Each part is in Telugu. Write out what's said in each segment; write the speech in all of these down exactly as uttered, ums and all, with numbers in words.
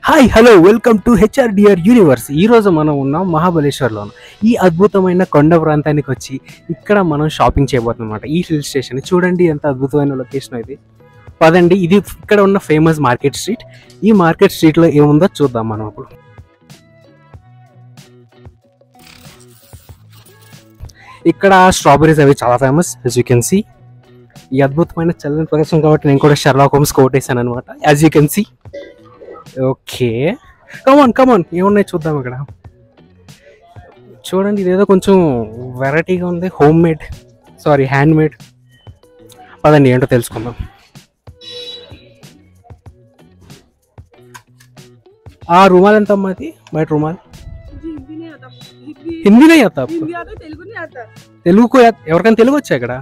Hi hello welcome to H R D R universe. ఈరోజు మనం ఉన్నాం మహాబలేశ్వర్లో. ఈ అద్భుతమైన కొండ ప్రాంతానికి వచ్చి ఇక్కడ మనం షాపింగ్ చేయబోతున్నాం అన్నమాట. ఈ హిల్ స్టేషన్ చూడండి ఎంత అద్భుతమైన లొకేషన్ ఇది. పదండి, ఇది ఇక్కడ ఉన్న ఫేమస్ మార్కెట్ స్ట్రీట్. ఈ మార్కెట్ స్ట్రీట్లో ఏముందో చూద్దాం మనం ఇప్పుడు. ఇక్కడ స్ట్రాబెరీస్ అవి చాలా famous as you can see. ఈ అద్భుతమైన చల్లని ప్రదేశం కాబట్టి నేను కూడా షెర్లాక్ హోమ్స్ కోట్ వేసాను అనమాట as you can see. Okay, come on come on ఏమున్నాయి చూద్దాం. ఇక్కడ చూడండి, ఇదేదో కొంచెం వెరైటీగా ఉంది. Home made sorry hand made. పదండి ఏంటో తెలుసుకుందాం. ఆ रुमाल ఎంత అమ్మా? అది బయట रुमाल हिंदी नहीं आता आपको? तेलुगु नहीं आता. తెలుగు को ఎవరికైనా తెలుగు వచ్చా ఇక్కడ?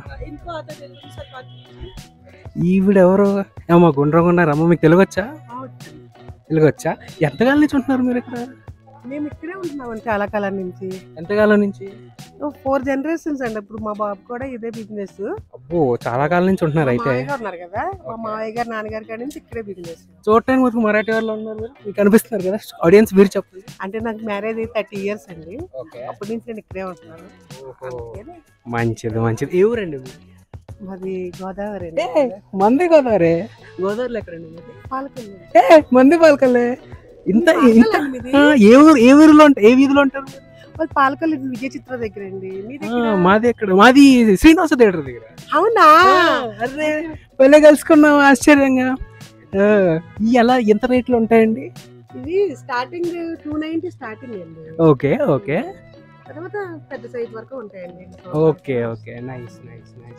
ఈవిడ ఎవరు అమ్మ? గుండ్రగుండ రమ్మ, మీకు తెలుగు వచ్చా? తెలుగు వచ్చా? ఎంతకాలం నుంచి ఉంటున్నారు మీరు ఇక్కడ? మేము ఇక్కడే ఉంటున్నాం చాలా కాలం నుంచి. ఎంతకాలం నుంచి? ఫోర్ జనరేషన్స్ అండి. ఇప్పుడు మా బాబు కూడా ఇదే బిజినెస్. అబ్బో, చాలా కాలం నుంచి ఉంటున్నారు అయితే. ఉన్నారు కదా, మా మామయ్య గారు నాన్నగారి కాడి నుంచి ఇక్కడే బిజినెస్. చూడటానికి మీకు మరాఠీ వాళ్ళు ఉన్నారు మీరు, మీకు అనిపిస్తున్నారు కదా. ఆడియన్స్ మీరు చెప్పండి. అంటే నాకు మ్యారేజ్ అయ్యి థర్టీ ఇయర్స్ అండి. అప్పటి నుంచి నేను ఇక్కడే ఉంటున్నాను. మంచిది మంచిది. ఏ ఊరండి? మాది గోదావరి. మంది గోదావరి. గోదావరిలో ఎక్కడండి? పాలకొల్లు. ఏ మంది పాలకొల్లే. ఇంత ఇంత ఏ ఊరు ఏ ఊరిలో ఉంటారు? ఏ వీధిలో ఉంటారు? పాలకొల్లు విజయ చిత్ర దగ్గర అండి. మాది ఎక్కడ? మాది శ్రీనివాస థియేటర్ దగ్గర. అవునా? అరే పెళ్ళి కలుసుకున్నాం ఆశ్చర్యంగా. ఎలా ఎంత రేట్లు ఉంటాయండి? ఇది స్టార్టింగ్ టూ నైన్టీ స్టార్టింగ్ అండి. Okay okay. తర్వాత పెద్ద సైజ్ వరకు ఉంటాయండి. Okay okay, nice nice nice.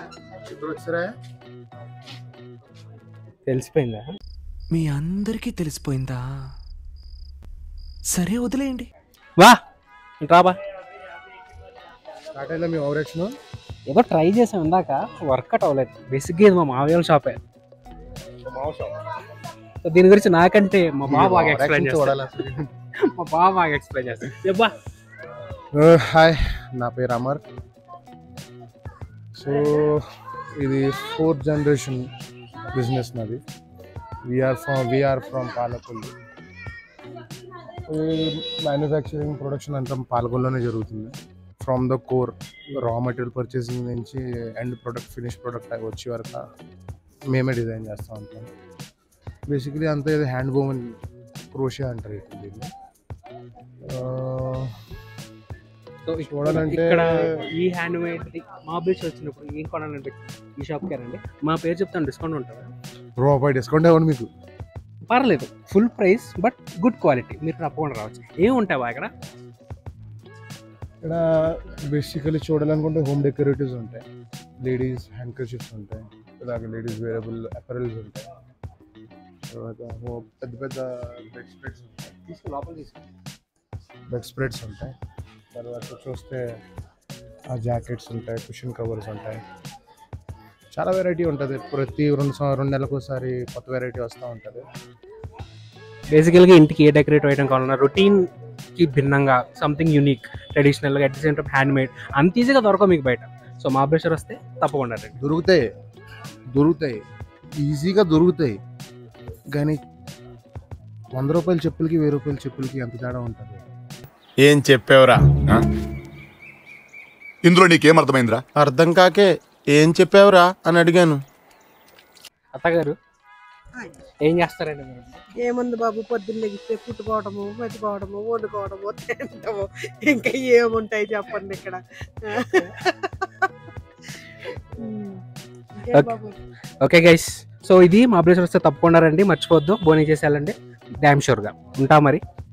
తెలిసిపోయిందా? మీ అందరికీ తెలిసిపోయిందా? సరే వదిలేయండి. వా రాబా. ఏదో ట్రై చేసాం ఇందాక, వర్కౌట్ అవ్వలేదు. బేసిక్గా ఇది మా మావయ్య షాపే. సో దీని గురించి నాకంటే మా బాబు బాగా ఎక్స్ప్లెయిన్ చేస్తాడు. మా బాబు బాగా ఎక్స్ప్లెయిన్ చేస్తాడు. హాయ్, నా పేరు అమర్. సో ఇది ఫోర్త్ జనరేషన్ బిజినెస్ నాది. We are from we are from Palakollu. Manufacturing production అంతా పాలకొల్లోనే జరుగుతుంది. From the core raw material purchasing నుంచి ఎండ్ ప్రొడక్ట్ ఫినిష్ ప్రొడక్ట్ వచ్చే వరకు మేమే డిజైన్ చేస్తూ ఉంటాం. బేసికలీ అంతా ఇది హ్యాండ్ వూమన్ క్రోషే అంటారు దీన్ని. చూడాలంటే ఇక్కడ ఈ హ్యాండ్ మేడ్ మహాబలేశ్వర్ వచ్చినప్పుడు ఏం కొనాలంటే ఈ షాప్కి రండి. మా పేరు చెప్తాను, డిస్కౌంట్ ఉంటుందా? రూపాయి డిస్కౌంట్ ఇవ్వండి మీకు. పర్లేదు, full price but good quality. మీరు తప్పకుండా రావచ్చు. ఏముంటావా ఇక్కడ? ఇక్కడ బేసికలీ చూడాలనుకుంటే హోమ్ డెకరేటివ్స్ ఉంటాయి, లేడీస్ హ్యాండ్ కర్చీఫ్స్ ఉంటాయి, అలాగే లేడీస్ వేరబుల్ అపెరల్స్ ఉంటాయి, తర్వాత పెద్ద పెద్ద బెడ్ స్ప్రెడ్స్ ఉంటాయి. తీసుకు లోపల తీసుకు బెడ్ స్ప్రెడ్స్ ఉంటాయి. తర్వాత చూస్తే ఆ జాకెట్స్ ఉంటాయి, కుషన్ కవర్స్ ఉంటాయి. చాలా వెరైటీ ఉంటుంది. ప్రతి రెండు రెండు నెలలకు ఒకసారి కొత్త వెరైటీ వస్తూ ఉంటుంది. బేసికల్గా ఇంటికి ఏ డెకరేటివ్ ఐటమ్ కావాలన్నా రొటీన్కి భిన్నంగా సంథింగ్ యూనిక్, ట్రెడిషనల్గా at the same time hand made అంత ఈజీగా దొరకవు మీకు బయట. సో మహాబలేశ్వర్ వస్తే తప్పకుండా దొరుకుతాయి దొరుకుతాయి ఈజీగా దొరుకుతాయి. కానీ వంద రూపాయల చెప్పులకి వెయ్యి రూపాయల చెప్పులకి ఎంత తేడా ఉంటుంది. ఏం చెప్పావురా? ఇందులో నీకేం అర్థమైందిరా? అర్థం కాకే ఏం చెప్పావురా అని అడిగాను. అత్తగారు ఏం చేస్తారండి మీరు? ఏముంది బాబు, పొద్దున్న లెగిస్తే పుట్టుకోవడము, మెతుకోవడము, వండుకోవడము, తింటాము. ఇంకా ఏముంటాయి చెప్పండి ఇక్కడ. ఓకే గైస్, సో ఇది మహాబలేశ్వర్ వస్తే తప్పకుండా రండి, మర్చిపోవద్దు. బోనీ చేసి వెళ్ళండి డ్యామ్ షూర్గా. ఉంటా మరి.